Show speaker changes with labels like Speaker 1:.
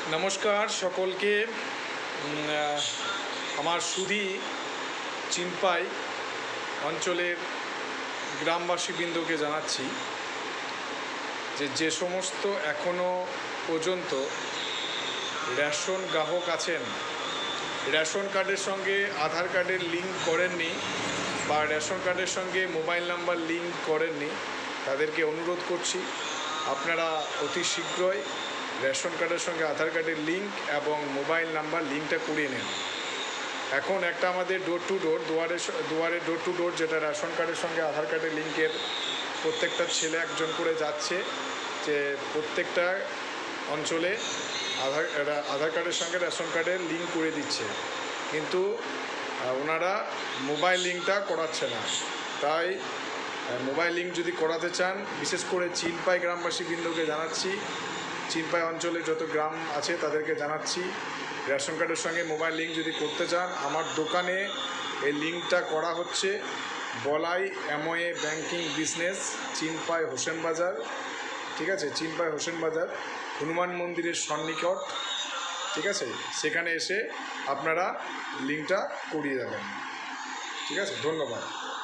Speaker 1: নমস্কার সকলকে। আমার সুধী চিনপাই অঞ্চলের গ্রামবাসীবৃন্দকে জানাচ্ছি যে সমস্ত এখনও পর্যন্ত রেশন গ্রাহক আছেন, রেশন কার্ডের সঙ্গে আধার কার্ডের লিঙ্ক করেননি বা রেশন কার্ডের সঙ্গে মোবাইল নাম্বার লিঙ্ক করেননি, তাদেরকে অনুরোধ করছি আপনারা অতি শীঘ্রই রেশন কার্ডের সঙ্গে আধার কার্ডের লিঙ্ক এবং মোবাইল নাম্বার লিঙ্কটা করিয়ে নেন। এখন একটা আমাদের ডোর টু ডোর, দুয়ারে ডোর টু ডোর, যেটা রেশন কার্ডের সঙ্গে আধার কার্ডের লিঙ্কের প্রত্যেকটা ছেলে একজন করে যাচ্ছে, যে প্রত্যেকটা অঞ্চলে আধার কার্ডের সঙ্গে রেশন কার্ডের লিঙ্ক করে দিচ্ছে, কিন্তু ওনারা মোবাইল লিঙ্কটা করাচ্ছে না। তাই মোবাইল লিঙ্ক যদি করাতে চান, বিশেষ করে চিনপাই গ্রামবাসীবৃন্দকে জানাচ্ছি, চিনপাই অঞ্চলে যত গ্রাম আছে তাদেরকে জানাচ্ছি, রেশন কার্ডের সঙ্গে মোবাইল লিঙ্ক যদি করতে চান, আমার দোকানে এই লিঙ্কটা করা হচ্ছে। বলাই এমওএ ব্যাংকিং বিজনেস, চিনপাই হোসেন বাজার, ঠিক আছে, চিনপাই হোসেন বাজার, হনুমান মন্দিরের সন্নিকট, ঠিক আছে, সেখানে এসে আপনারা লিঙ্কটা করিয়ে যাবেন। ঠিক আছে, ধন্যবাদ।